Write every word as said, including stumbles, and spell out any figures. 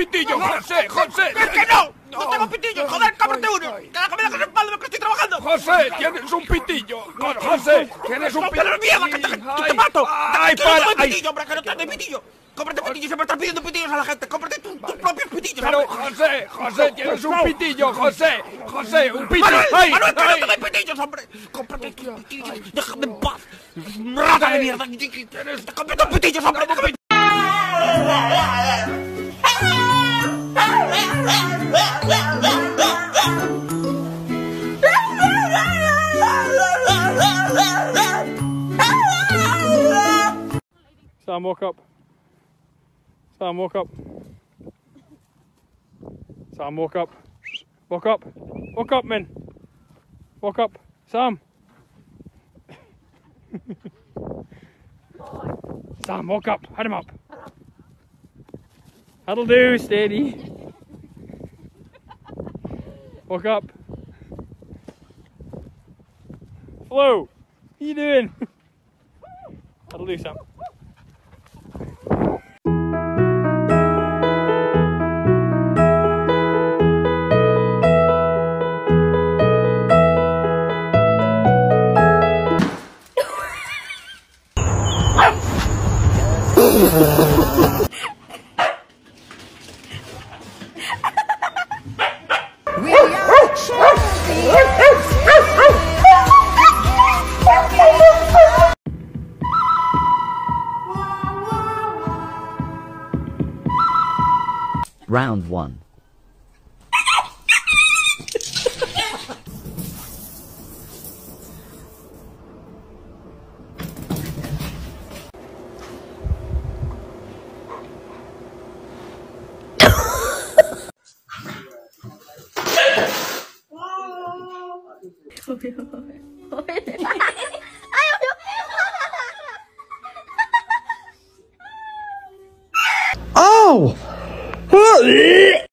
pitillo, José, José. ¡Es que no! ¡No tengo pitillos! ¡Joder, cómprate uno! ¡Que la comida con espalda que estoy trabajando! José, tienes un pitillo. José, tienes un pitillo. ¡Mierda, que te, que te mato! ¡Ay, ¡Que para! no tengo pitillo, hombre, que no tengo pitillo! ¡Cómprate pitillos! Siempre estás pidiendo pitillos a la gente. ¡Cómprate tu, tus propios pitillos, Pero, hombre! José, José, tienes un pitillo, José. José, un pitillo. ¡Manuel! ¡Ay, ¡Manuel, que ay! no te doy pitillos, hombre! ¡Cómprate tus pitillos! ¡Déjame en paz! ¡Rata de mierda! ¡Cómprate tus pitillos, hombre! Sam, walk up. Sam, walk up. Sam, walk up. Walk up. Walk up, man. Walk up. Sam. Sam, walk up. Head him up. That'll do, steady. Walk up. Flo, what are you doing? That'll do, Sam. Round one. Oh!